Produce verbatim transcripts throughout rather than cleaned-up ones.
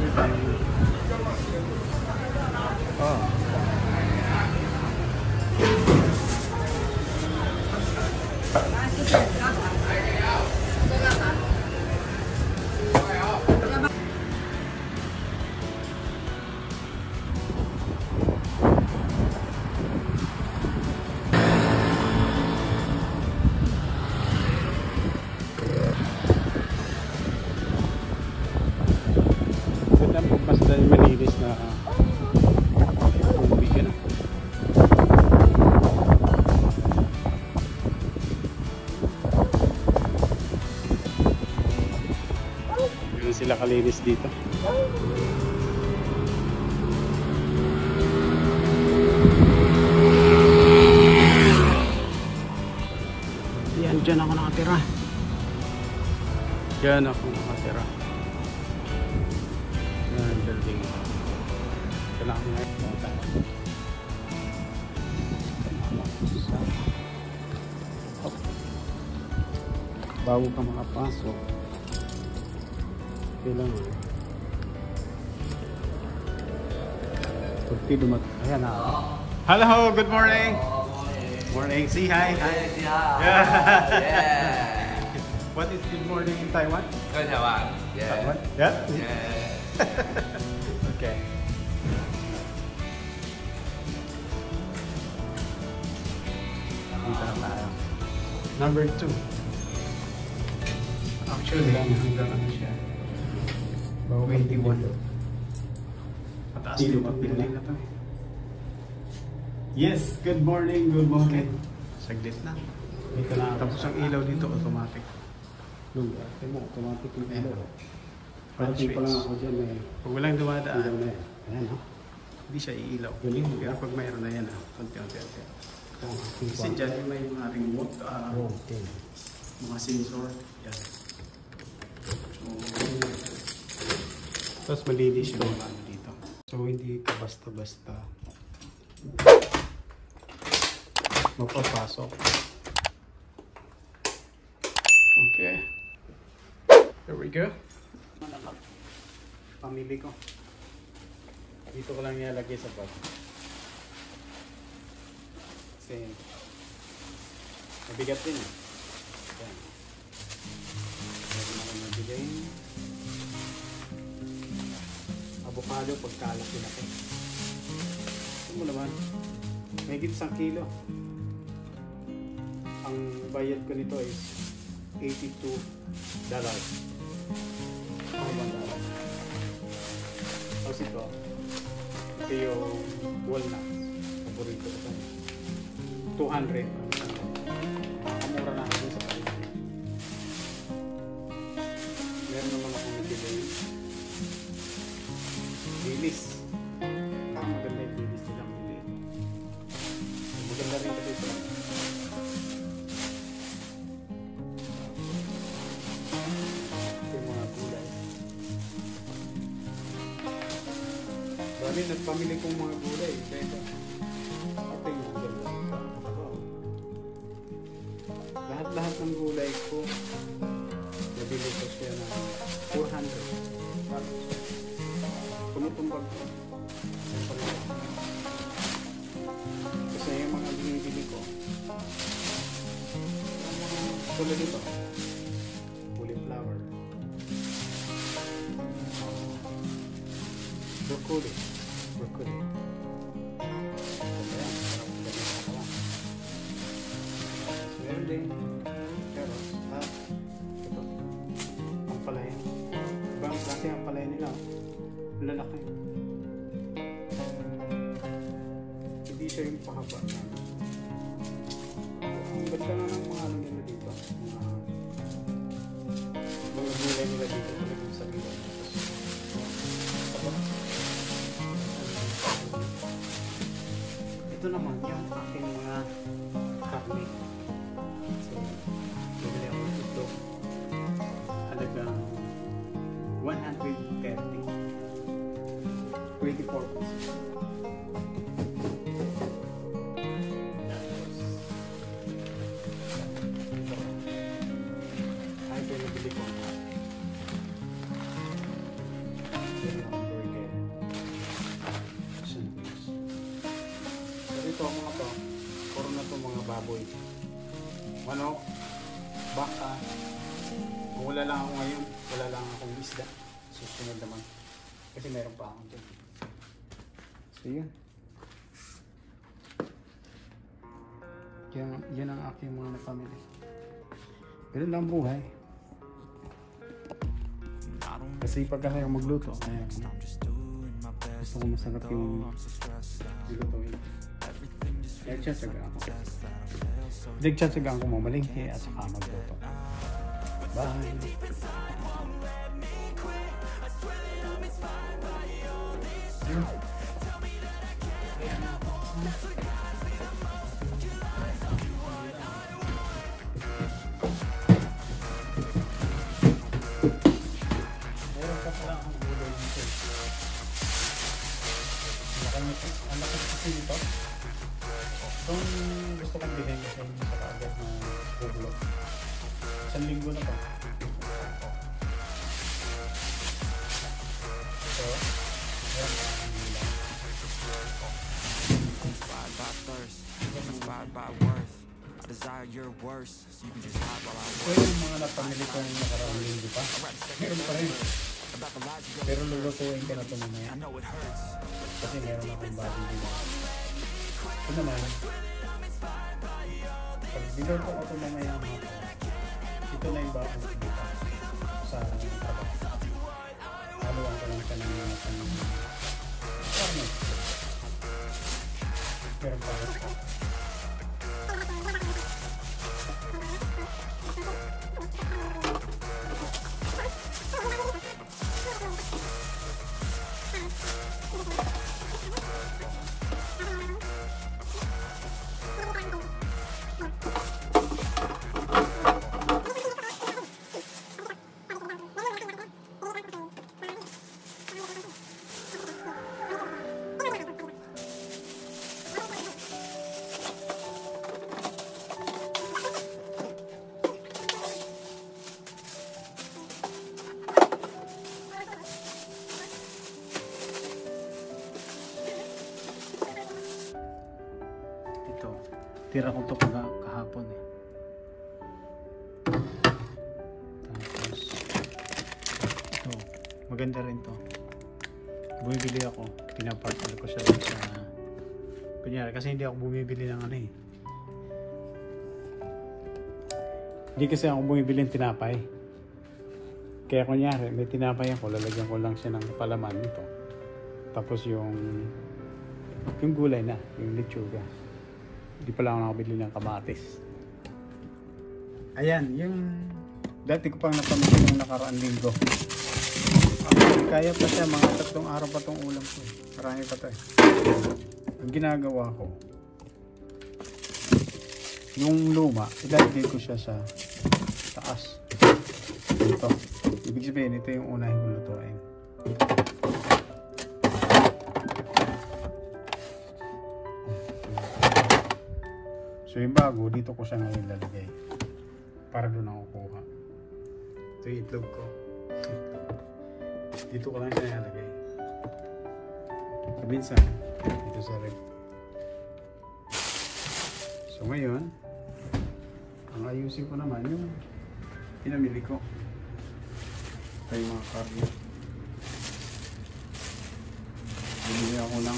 Oh. Basta malinis na tubig yan. Ganun sila kalinis dito. Yan, dyan ako nakatira. Dyan ako nakatira. Building. Kailangan nga ito. Bago ka makapasok, kailangan pagti dumat. Ayan na. Hello, good morning. Morning. Say hi. Hi. Yeah. Yeah. What is good morning in Taiwan? Good Taiwan. Yeah. Taiwan? Yeah. Yeah. Okay. Dito na tayo. Number two. Actually, hanggang ano siya? twenty-one. Pataas yung building na to. Yes, good morning, good morning. Saglit na. Dito na. Tapos ang ilaw dito, automatic. Nung ate mo, automatic yung ilaw. Parati pa lang ako dyan eh. Pag walang dumadaan, Ilaw na yan. Ayan ha. hindi siya iilaw. Galing. Pero pag mayroon na yan, konti-konti. Oh, Kasi dyan yung may mga remote, uh, oh, okay. mga sensor. Yan. So, tapos malinis yung mga ano dito. So hindi ka basta-basta mapapasok. Okay. There we go. Pamili ko. Dito ko lang nilalagay sa bag. Kasi mabigat din eh. Ayan. Meron ako nabigay. Avocado pagkalaki-laki. Ito mo naman. May higit isang kilo. Ang bayad ko nito is eighty-two dollars. Ang dollars. Tapos ito, ito yung walnuts. Paborito ko ito. two hundred. Makakamura na ako sa paligid. Meron naman akong nabili. Lilis. Ang maganda yung lilis nilang bili. Maganda rin kasi ito. Ito yung mga gulay. Dami nagpamili kong mga gulay. Benta. Ito yung gulay. Lahat-lahat ng gulay ko nabili ko siya na four hundred. Tumutumbag ko. Kasi yung mga binibili ko tulad dito cauliflower, broccoli broccoli meron din carrots at ito ang palaya. Ibang klase ang palaya nila, lalaki. Hindi siya yung pahaba na. Ang ganda na ng mga ano nila dito, mga mga gulay nila dito talagang sa ilan. Ito naman yung aking mga karne. So, bumili ako ito. Halagang one hundred thirty. twenty-four pesos. Ay, ito yung nabili ko. sunod naman. Kasi meron pa akong dyan. So yun. Yan, yan ang aking mga napamili. Ganun lang buhay. Kasi pag kasi ako magluto, kaya gusto ko masarap yung nilutuin. Nagtsatsaga ako. Nagtsatsaga ako mamalingki at saka magluto. Bye! Ang lakas kasi dito. Itong gusto kong bilhin kasi sa kaagad na bubulok. Isang linggo na to. So, ayan na ang nila. Inspired by thirst, inspired by worth. I desire your worst, so you can just hide while I work. So yung mga napamili ko yung nakaraang linggo pa, meron pa rin. Pero lulutuin ko na ito mamaya. Kasi meron akong body dito. Ito naman, pag binuto ko ito mamaya mga ito na yung bakong dito sa trabaho. Haluan ko lang siya ng mga tanong. Parang meron pa rin. Tira ko ito kahapon eh. Tapos ito, maganda rin to. Bumibili ako, pinapartal ko siya dun sa kunyari, kasi hindi ako bumibili ng ano eh. Hindi kasi ako bumibili ng tinapay. Kaya kunyari, may tinapay ako, lalagyan ko lang siya ng palaman nito. Tapos yung yung gulay na, yung lechuga. Hindi pala ako nakabili ng kamatis. Ayan, yung dati ko pang napamili ng nakaraang linggo. Actually, kaya pa siya, mga tatlong araw pa itong ulam ko. Marami pa ito eh. Ang ginagawa ko, yung luma, ilalagay ko siya sa taas. Ito. Ibig sabihin, ito yung unahin kong lutuin. So yung bago, dito ko siya ngayon lalagay. Para doon ako kuha. Ito yung itlog ko. Dito ko lang siya lalagay. So minsan, dito sa rib. So ngayon, ang ayusin ko naman yung pinamili ko. Ito yung mga karne. Bumili ako ng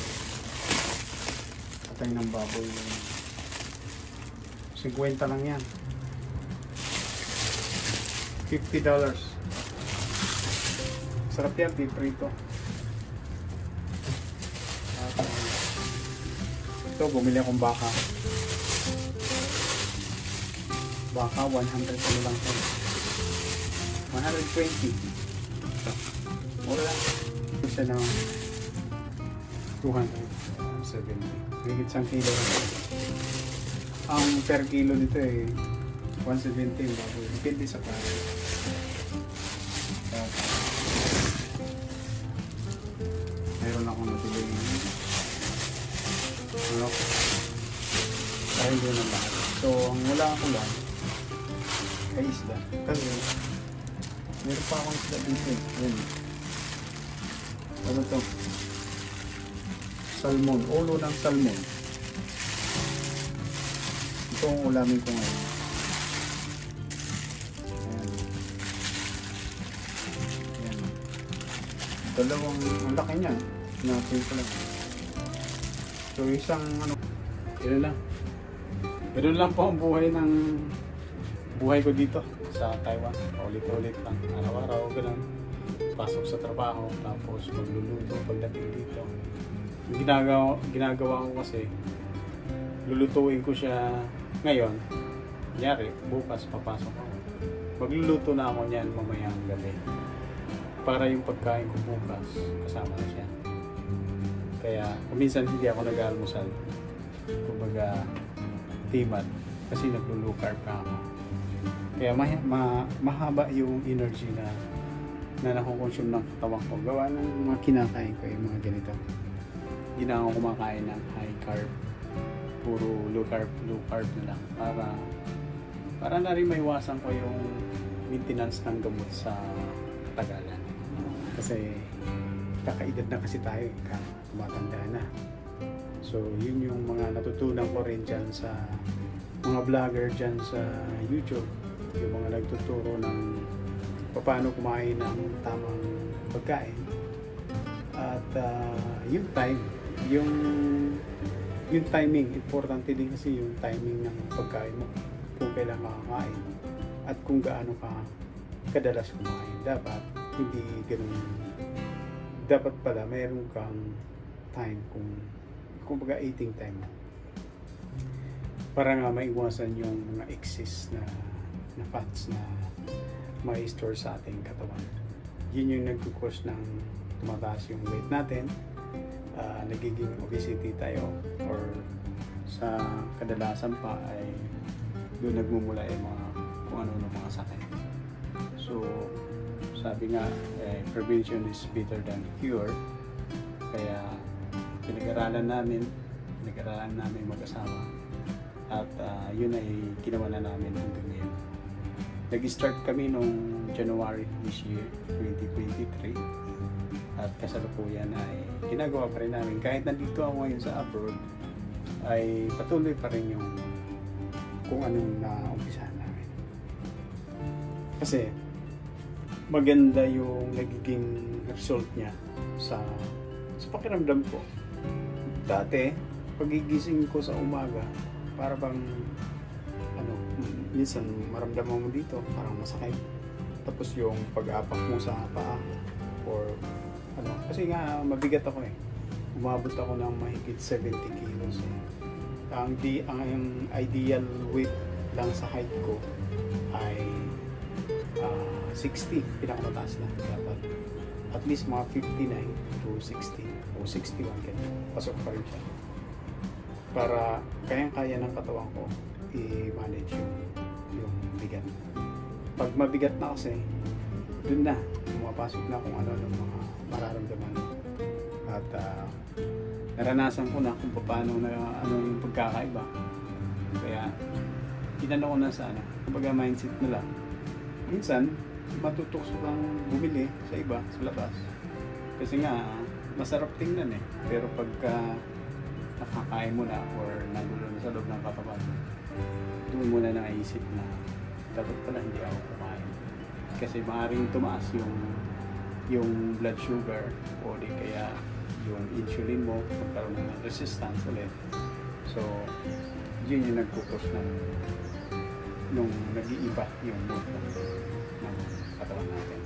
patay ng baboy. fifty lang yan. fifty dollars. Sarap yan, beef prito. At, ito, bumili akong baka. Baka, one hundred ano lang ito. one hundred twenty. Ito. Mura lang. Ito siya ng two hundred seventy. Higit isang kilo. Ang per kilo dito eh one seventy baboy. Depende sa klase. Uh, mayroon akong nabili ano dahil doon ang lahat. So ang wala ako lang ay isda. Kasi meron pa akong isda dito eh. Yan. Ano to? Salmon. Ulo ng salmon. Ito ang ulamin ko ngayon. Ayan. Ayan. Dalawang, ang laki niya. Natin ko lang. So isang ano, yun lang. Ganun lang po ang buhay ng buhay ko dito sa Taiwan. Ulit-ulit lang. Araw-araw, ganun. Pasok sa trabaho, tapos magluluto pagdating dito. Yung ginagawa, ginagawa ko kasi, lulutuin ko siya ngayon. Kunyari, bukas papasok ako. Magluluto na ako niyan mamayang gabi. Para yung pagkain ko bukas, kasama na siya. Kaya, kuminsan hindi ako nag-almusal. Kumbaga, timad. Kasi naglo-low carb ka ako. Kaya ma ma mahaba yung energy na na nakukonsume ng katawan ko. Gawa ng mga kinakain ko yung mga ganito. Hindi na ako kumakain ng high carb. Puro low carb, low carb na lang. Para, para na rin maiwasan ko yung maintenance ng gamot sa tagalan. Kasi kakaedad na kasi tayo, kumatanda na. So yun yung mga natutunan ko rin dyan sa mga vlogger dyan sa YouTube. Yung mga nagtuturo ng paano kumain ng tamang pagkain. At uh, yung time, yung yung timing, importante din kasi yung timing ng pagkain mo. Kung kailan makakain at kung gaano ka kadalas kumain. Dapat hindi ganun. Dapat pala mayroon kang time kung kumbaga eating time para nga maiwasan yung mga excess na na fats na ma-store sa ating katawan. Yun yung nagkukos ng tumataas yung weight natin, uh, nagiging obesity tayo, or sa kadalasan pa ay doon nagmumula yung mga kung ano-ano mga sakit. So sabi nga, eh, prevention is better than cure. Kaya pinag-aralan namin, pinag-aralan namin mag-asawa. At uh, yun ay ginawa na namin hanggang ngayon. Nag-start kami noong January this year, twenty twenty-three. At kasalukuyan ay ginagawa pa rin namin. Kahit nandito ako ngayon sa abroad, ay patuloy pa rin yung kung anong na-umpisahan namin. Kasi maganda yung nagiging result niya sa sa pakiramdam ko. Dati, pagigising ko sa umaga, para bang ano, minsan maramdaman mo dito, parang masakit. Tapos yung pag-apak mo sa paa or ano, kasi nga mabigat ako eh. Umabot ako ng mahigit seventy kilos eh. Ang di ang, ang ideal weight lang sa height ko ay uh, sixty, pinakamataas na dapat. At least mga fifty-nine to sixty o sixty-one ganyan. Pasok pa rin siya. Para kayang-kaya ng katawan ko i-manage yung, yung bigat. Pag mabigat na kasi, dun na, pumapasok na kung ano ng mga mararamdaman. At uh, naranasan ko na kung paano na ano yung pagkakaiba. Kaya, inano ko na sa ano, kumbaga mindset na lang. Minsan, matutukso kang bumili sa iba, sa labas. Kasi nga, masarap tingnan eh. Pero pagka nakakain mo na or nandun sa loob ng katawan, doon mo na naisip na dapat pala hindi ako kumain. Kasi maaaring tumaas yung yung blood sugar o di kaya yung insulin mo, magkaroon ng resistance ulit. So, yun yung nagkukos ng nung nag-iiba yung mood ng, ng katawan natin.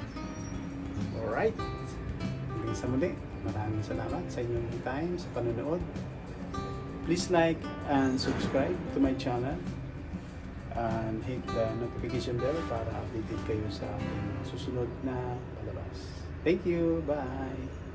Alright! Hanggang sa muli, maraming salamat sa inyong time, sa panonood. Please like and subscribe to my channel and hit the notification bell para updated kayo sa aking susunod na palabas. Thank you! Bye!